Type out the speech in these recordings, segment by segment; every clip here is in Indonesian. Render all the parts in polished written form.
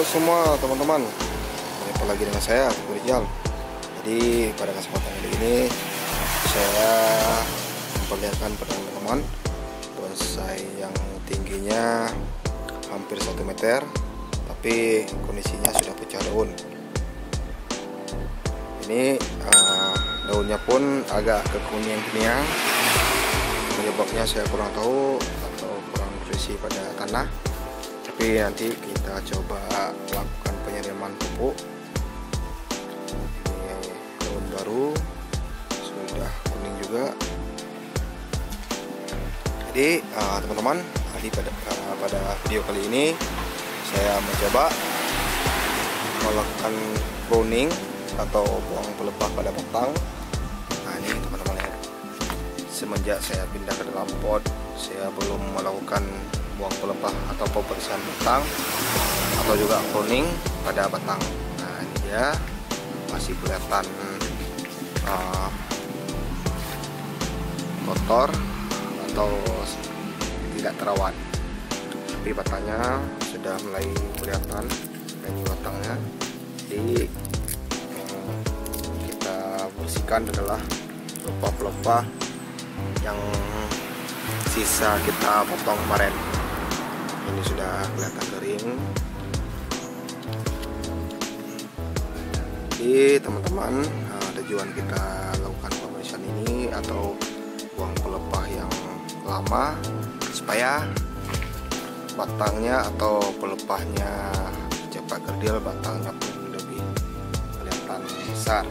semua teman-teman, jumpa lagi dengan saya Teguh Rijal. Jadi pada kesempatan kali ini saya memperlihatkan pada teman-teman bonsai yang tingginya hampir 1 meter, tapi kondisinya sudah pecah daun. Ini daunnya pun agak kekuningan-kuningan. Penyebabnya saya kurang tahu atau kurang nutrisi pada tanah. Tapi nanti kita coba lakukan penyiraman pupuk. Ini daun baru sudah kuning juga. Jadi teman-teman, pada video kali ini saya mencoba melakukan pruning atau buang pelepah pada batang. Nah ini teman-teman ya, semenjak saya pindah ke dalam pot, saya belum melakukan buang pelepah atau pembersihan batang atau juga pruning pada batang. Nah ini dia, masih kelihatan kotor atau tidak terawat, tapi batangnya sudah mulai kelihatan dari batangnya. Jadi kita bersihkan adalah pelepah-pelepah yang sisa kita potong kemarin. Ini sudah kelihatan kering. Jadi teman-teman, tujuan kita lakukan pembersihan ini atau buang pelepah yang lama supaya batangnya atau pelepahnya cepat kerdil, batangnya pun lebih kelihatan besar.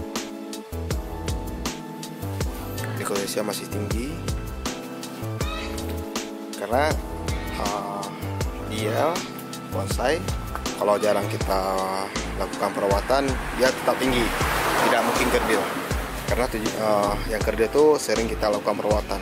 Ini kondisinya masih tinggi karena dia bonsai kalau jarang kita lakukan perawatan dia tetap tinggi, tidak mungkin kerdil. Karena yang kerdil itu sering kita lakukan perawatan.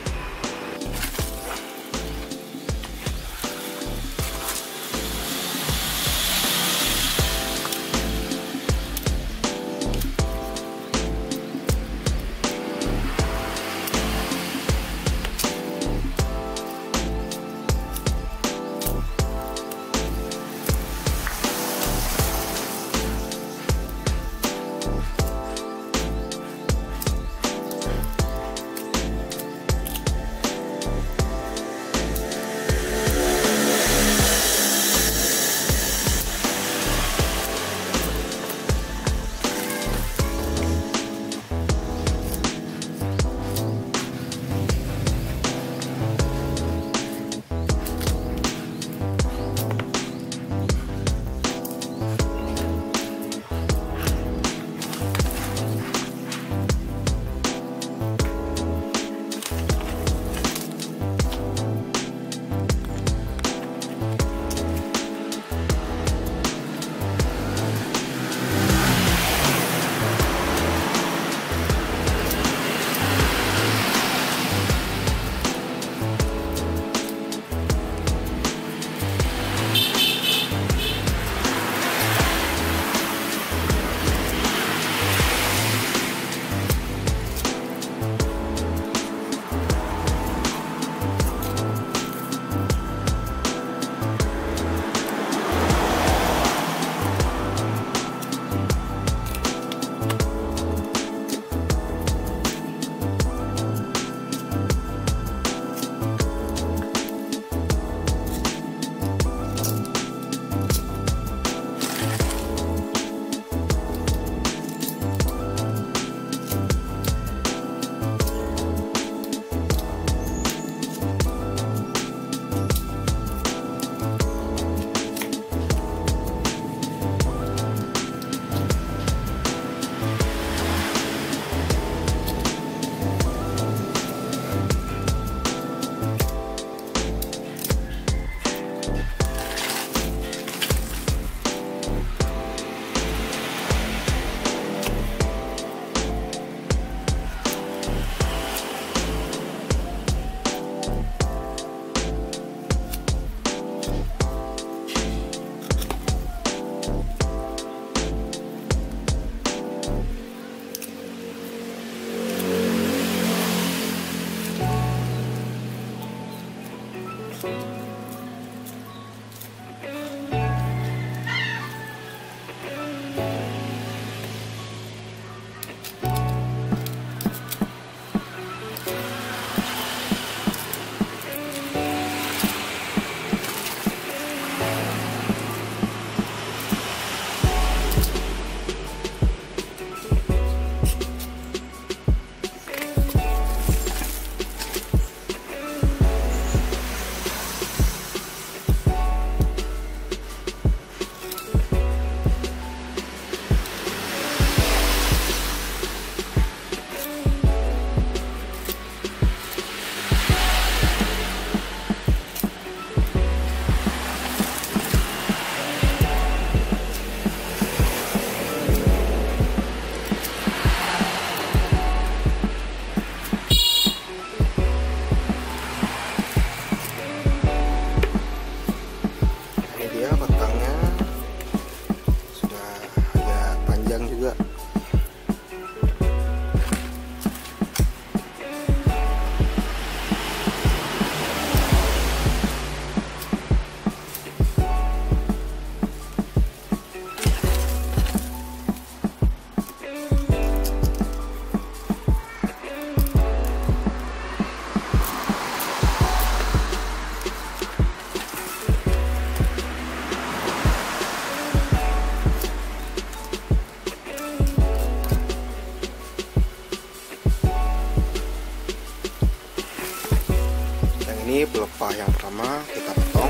ini pelepah yang pertama kita potong.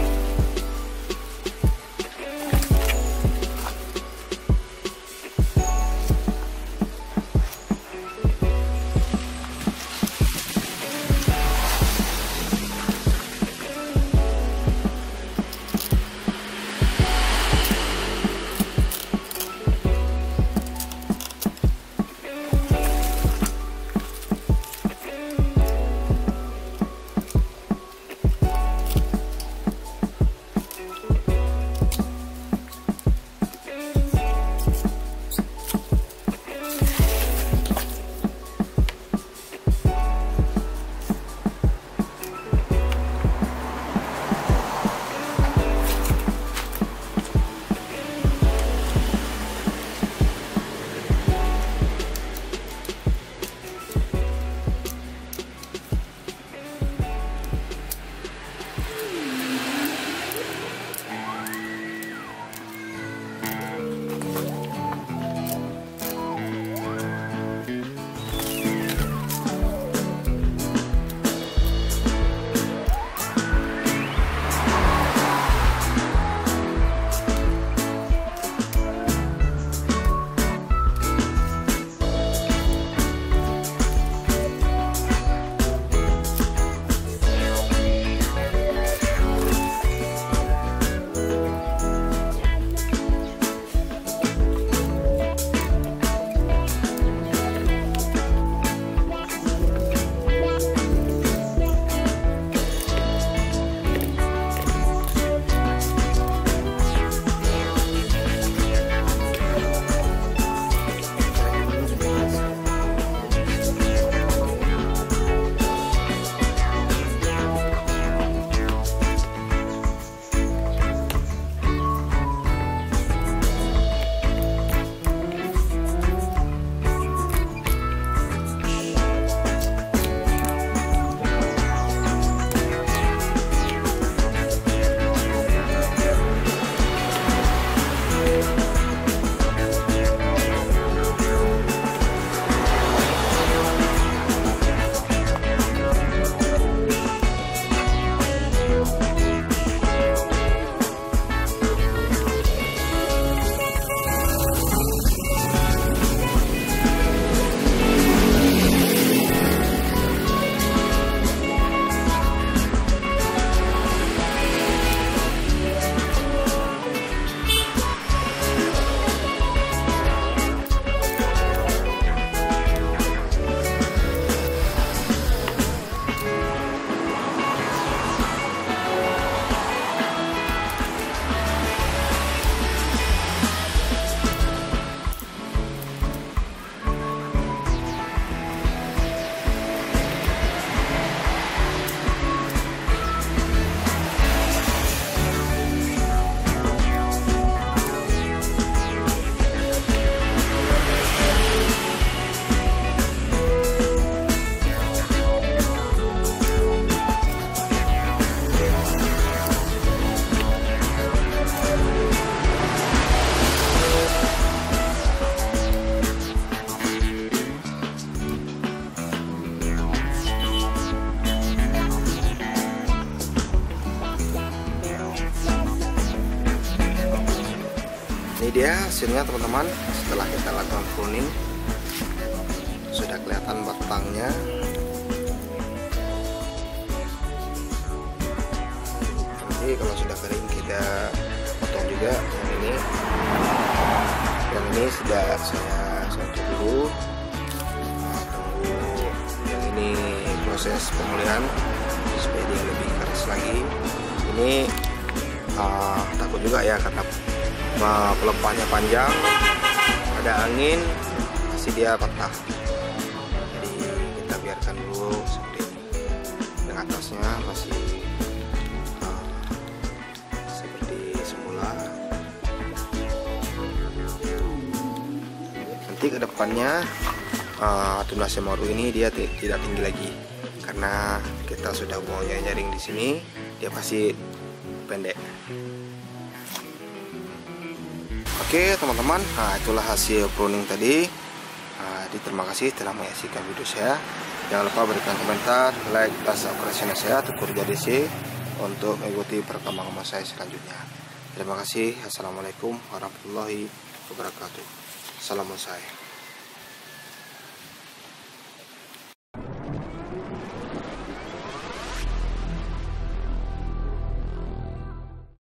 Ini dia hasilnya teman-teman, setelah kita lakukan pruning sudah kelihatan batangnya. Nanti kalau sudah kering kita potong juga. Yang ini sudah saya sentuh dulu. Tunggu yang ini proses pemulihan supaya dia lebih keras lagi. Ini takut juga ya karena pelepahnya panjang, ada angin pasti dia patah. Jadi kita biarkan dulu seperti ini. Yang atasnya masih seperti semula. Nanti ke depannya tunas Semaru ini dia tidak tinggi lagi karena kita sudah buang jaring di sini, dia pasti pendek. Oke teman-teman, nah itulah hasil pruning tadi. Terima kasih telah menyaksikan video saya. Jangan lupa berikan komentar, like, dan subscribe channel saya Teguh Rijal DC untuk mengikuti perkembangan saya selanjutnya. Terima kasih. Assalamualaikum warahmatullahi wabarakatuh. Salam saya.